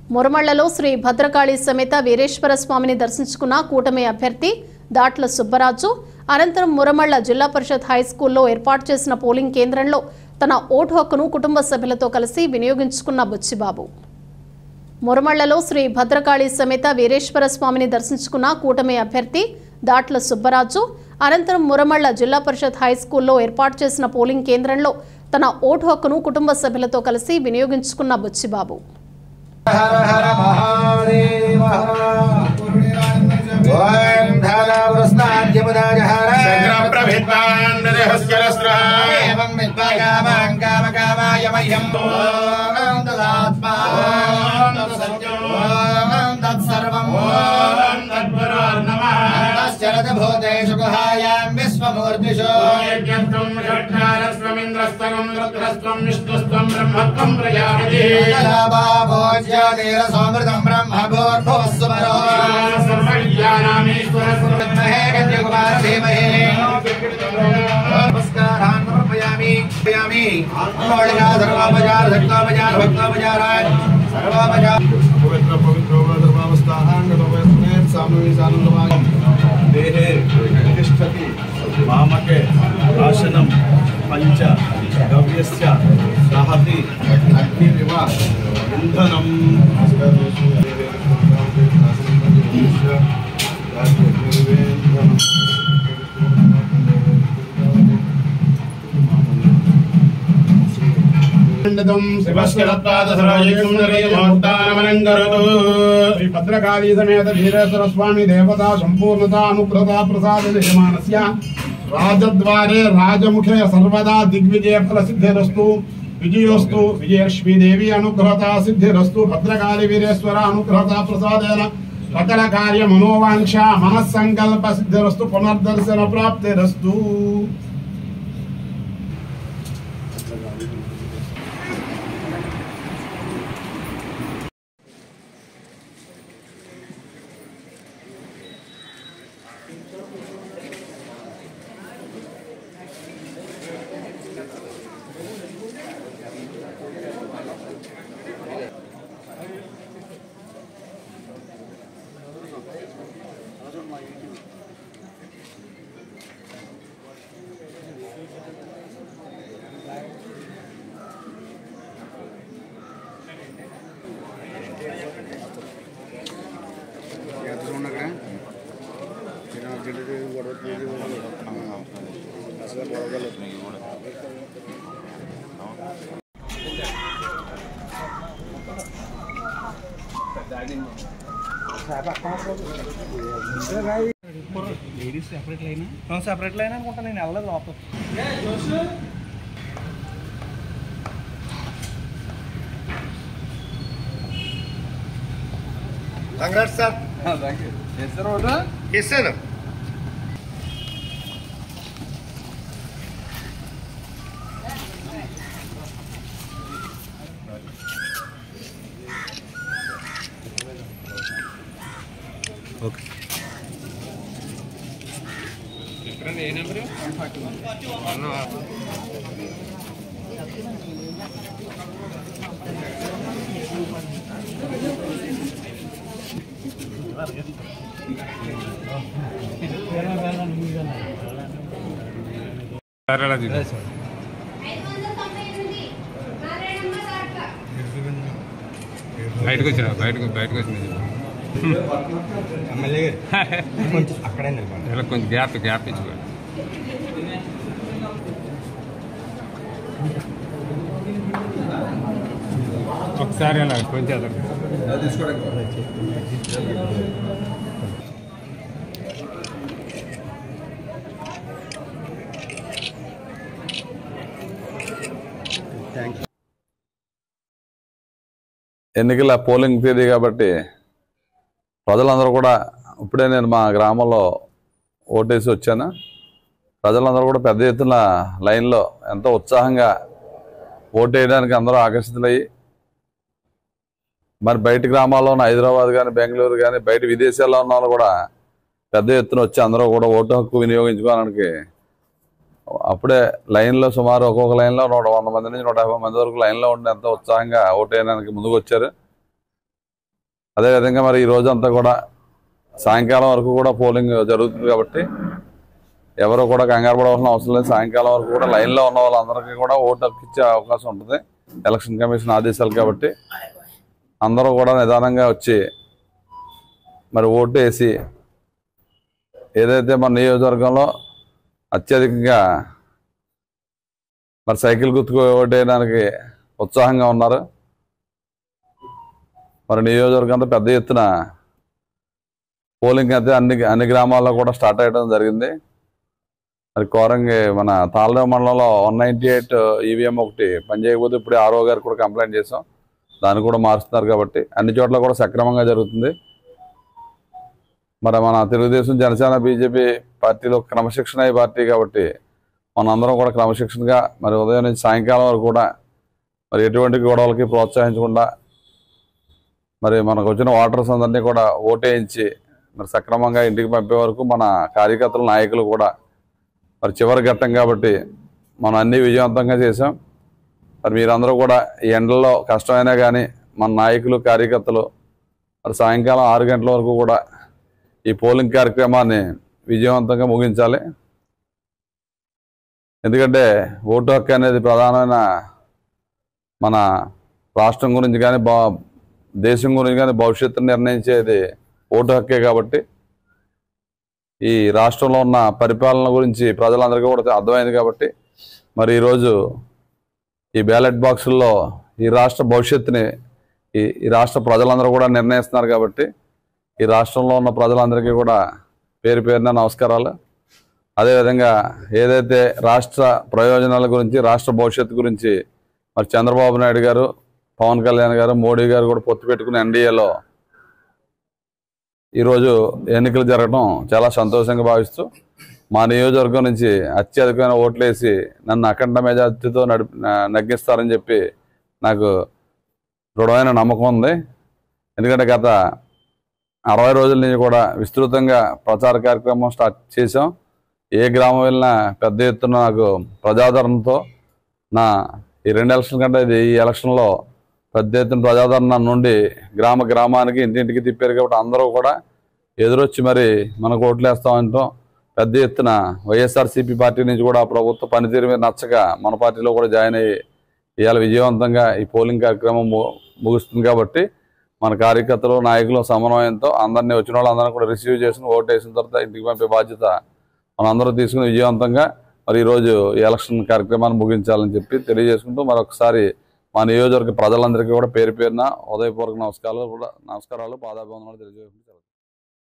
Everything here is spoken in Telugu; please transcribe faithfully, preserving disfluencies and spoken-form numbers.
మురమళ్లలో శ్రీ భద్రకాళి సమేత వీరేశ్వర స్వామిని దర్శించుకున్న కూటమి అభ్యర్థి దాట్ల సుబ్బరాజు అనంతరం మురమళ్ల జిల్లా పరిషత్ హైస్కూల్లో ఏర్పాటు చేసిన పోలింగ్ కేంద్రంలో తన ఓటు హక్కును కుటుంబ సభ్యులతో కలిసి వినియోగించుకున్న బుచ్చిబాబు. మురమళ్లలో శ్రీ భద్రకాళి సమేత వీరేశ్వర స్వామిని దర్శించుకున్న కూటమి అభ్యర్థి దాట్ల సుబ్బరాజు అనంతరం మురమళ్ల జిల్లా పరిషత్ హైస్కూల్లో ఏర్పాటు చేసిన పోలింగ్ కేంద్రంలో తన ఓటు హక్కును కుటుంబ సభ్యులతో కలిసి వినియోగించుకున్న బుచ్చిబాబు. హర హర మహాదేవ ఓం ధారావృష్ణాద్యపదాయ హర చక్రప్రభిద్వాన్ దేహస్యరస్త్రాం ఏవం విద్వాగామాం కామకామాయ మహ్యం ఓం తదాత్మా ఓం తత్సత్యం ఓం తత్సర్వం ఓం తత్పరార్ నమః తస్చరత భూతేషు గుహాయాం విశ్వమూర్తిషు యజ్ఞత్వం షట్కారస్వమింద్రస్తం రుద్రస్వం విష్ణుస్వం బ్రహ్మత్వం ప్రజాపతి తదాభోజ్యోతిర సమృతం బ్రహ్మ భూర్భువస్సుమరో సర్వవిద్యానామీశ్వర మహే కన్యకుమార ధీమహి నమస్కారాన్ సమర్పయామి పయామి ఆత్మోళిగా సర్వోపచార సర్వోపచార భక్తోపచార సర్వోపచార పవిత్ర పవిత్రోపస్థానాంగతోపస్మే సామవేశానందమాగం దేహే తిష్టతి మామకే ఆసనం పంచ గవ్యస్య దహతి అగ్నిరివ ఇంధనం శ్రీ భద్రకాళీ సమేత వీరేశ్వర స్వామి దేవతా సంపూర్ణత అనుగ్రహ ప్రసాద నిర్మాణస్య రాజద్వారే రాజముఖే సర్వదా దిగ్విజయ ఫల సిద్ధిరస్తు విజయోస్తు విజయలక్ష్మీ దేవి అనుగ్రహత సిద్ధిరస్తు భద్రకాళి వీరేశ్వర అనుగ్రహత ప్రసాదేన సకల కార్య మనోవాంఛ మనస్సంకల్ప సిద్ధిరస్తు పునర్దర్శన ప్రాప్తిరస్తు. Ladies separate line separate line అనుకుంటా నేను వెళ్ళలేదు లోపల. Congrats sir. Thank you. Yes sir ఓటా ఎస్ సార్. ఓకే ఏ నెంబర్ బయటకు వచ్చిన బయటకు బయటకు వచ్చింది అక్కడే ఇలా కొంచెం గ్యాప్ గ్యాప్ ఇచ్చుకో. ఒకసారి అలా కొంచెం ఎన్నికల పోలింగ్ తేదీ కాబట్టి ప్రజలందరూ కూడా ఇప్పుడే నేను మా గ్రామంలో ఓటేసి వచ్చాను. ప్రజలందరూ కూడా పెద్ద ఎత్తున లైన్లో ఎంతో ఉత్సాహంగా ఓటు వేయడానికి అందరూ ఆకర్షితులయ్యి మరి బయట గ్రామాల్లో ఉన్న హైదరాబాద్ కానీ బెంగళూరు కానీ బయట విదేశాల్లో ఉన్న వాళ్ళు కూడా పెద్ద ఎత్తున వచ్చి అందరూ కూడా ఓటు హక్కు వినియోగించుకోవడానికి అప్పుడే లైన్లో సుమారు ఒక్కొక్క లైన్లో నూట వంద మంది నుంచి నూట యాభై మంది వరకు లైన్లో ఉండి ఎంతో ఉత్సాహంగా ఓటు వేయడానికి ముందుకు వచ్చారు. అదేవిధంగా మరి ఈ రోజంతా కూడా సాయంకాలం వరకు కూడా పోలింగ్ జరుగుతుంది కాబట్టి ఎవరు కూడా కంగారు పడవలసిన అవసరం లేదు. సాయంకాలం వరకు కూడా లైన్లో ఉన్న వాళ్ళందరికీ కూడా ఓటు హక్కు ఇచ్చే అవకాశం ఉంటుంది ఎలక్షన్ కమిషన్ ఆదేశాలు కాబట్టి అందరూ కూడా నిదానంగా వచ్చి మరి ఓటు వేసి ఏదైతే మన నియోజకవర్గంలో అత్యధికంగా మరి సైకిల్ గుర్తుకు ఓటు వేయడానికి ఉత్సాహంగా ఉన్నారు. మరి నియోజకవర్గంలో పెద్ద ఎత్తున పోలింగ్ అయితే అన్ని అన్ని గ్రామాల్లో కూడా స్టార్ట్ అయ్యడం జరిగింది. మరి కోరంగి మన తాళరేవు మండలంలో వన్ నైంటీ ఎయిట్ ఈవీఎం ఒకటి పనిచేయకపోతే ఇప్పుడే ఆర్ఓ గారికి కూడా కంప్లైంట్ చేసాం. దాన్ని కూడా మారుస్తున్నారు కాబట్టి అన్ని చోట్ల కూడా సక్రమంగా జరుగుతుంది. మరి మన తెలుగుదేశం జనసేన బీజేపీ పార్టీలో క్రమశిక్షణ అయ్యే పార్టీ కాబట్టి మనందరం కూడా క్రమశిక్షణగా మరి ఉదయం నుంచి సాయంకాలం వరకు కూడా మరి ఎటువంటి గొడవలకి ప్రోత్సహించకుండా మరి మనకు వచ్చిన ఓటర్స్ అందరినీ కూడా ఓటేయించి మరి సక్రమంగా ఇంటికి పంపే వరకు మన కార్యకర్తలు నాయకులు కూడా మరి చివరి ఘట్టం కాబట్టి మనం అన్నీ విజయవంతంగా చేసాం. మరి మీరందరూ కూడా ఈ ఎండల్లో కష్టమైనా కానీ మన నాయకులు కార్యకర్తలు మరి సాయంకాలం ఆరు గంటల వరకు కూడా ఈ పోలింగ్ కార్యక్రమాన్ని విజయవంతంగా ముగించాలి. ఎందుకంటే ఓటు హక్కు అనేది ప్రధానమైన మన రాష్ట్రం గురించి కానీ బా దేశం గురించి కానీ భవిష్యత్తును నిర్ణయించేది ఓటు హక్కే కాబట్టి ఈ రాష్ట్రంలో ఉన్న పరిపాలన గురించి ప్రజలందరికీ కూడా అర్థమైంది కాబట్టి మరి ఈరోజు ఈ బ్యాలెట్ బాక్సుల్లో ఈ రాష్ట్ర భవిష్యత్తుని ఈ ఈ రాష్ట్ర ప్రజలందరూ కూడా నిర్ణయిస్తున్నారు కాబట్టి ఈ రాష్ట్రంలో ఉన్న ప్రజలందరికీ కూడా పేరు పేరున నమస్కారాలు. అదేవిధంగా ఏదైతే రాష్ట్ర ప్రయోజనాల గురించి రాష్ట్ర భవిష్యత్తు గురించి మరి చంద్రబాబు నాయుడు గారు పవన్ కళ్యాణ్ గారు మోడీ గారు కూడా పొత్తు పెట్టుకుని ఎన్డీఏలో ఈరోజు ఎన్నికలు జరగడం చాలా సంతోషంగా భావిస్తూ మా నియోజకవర్గం నుంచి అత్యధికమైన ఓట్లు వేసి నన్ను అఖండ మెజార్టీతో నడిపి నగ్గిస్తారని చెప్పి నాకు దృఢమైన నమ్మకం ఉంది. ఎందుకంటే గత అరవై రోజుల నుంచి కూడా విస్తృతంగా ప్రచార కార్యక్రమం స్టార్ట్ చేసాం. ఏ గ్రామం వెళ్ళినా పెద్ద ఎత్తున నాకు ప్రజాదరణతో నా ఈ రెండు ఎలక్షన్ కంటే ఇది ఈ ఎలక్షన్లో పెద్ద ఎత్తున ప్రజాదరణ నుండి గ్రామ గ్రామానికి ఇంటింటికి తిప్పారు కాబట్టి అందరూ కూడా ఎదురొచ్చి మరి మనకు ఓట్లు వేస్తామంటాం. పెద్ద ఎత్తున వైఎస్ఆర్సీపీ పార్టీ నుంచి కూడా ప్రభుత్వ పనితీరు మీద నచ్చక మన పార్టీలో కూడా జాయిన్ అయ్యి ఇవాళ విజయవంతంగా ఈ పోలింగ్ కార్యక్రమం ముగుస్తుంది కాబట్టి మన కార్యకర్తలు నాయకులు సమన్వయంతో అందరినీ వచ్చిన వాళ్ళందరినీ కూడా రిసీవ్ చేసుకుని ఓటు వేసిన తర్వాత ఇంటికి పంపే బాధ్యత మనందరూ తీసుకుని విజయవంతంగా మరి ఈరోజు ఈ ఎలక్షన్ కార్యక్రమాన్ని ముగించాలని చెప్పి తెలియజేసుకుంటూ మరొకసారి మా నియోజకవర్గ ప్రజలందరికీ కూడా పేరు పేరున ఉదయపూర్వక నమస్కారాలు కూడా నమస్కారాలు పాదాభివందనాలు తెలియజేసుకుంటారు.